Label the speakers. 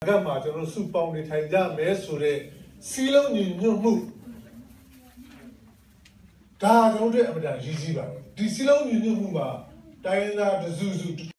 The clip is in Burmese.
Speaker 1: 그가 저는 수빵이 타이자 매수래 실론이 ညွတ်မှု 다 저တို့အတွက်အမှန်တန်ရည်ကြီးပါတယ်ဒီစီလုံးညီညွတ်မှုမှာတိုင်းရင်းသားတစုစု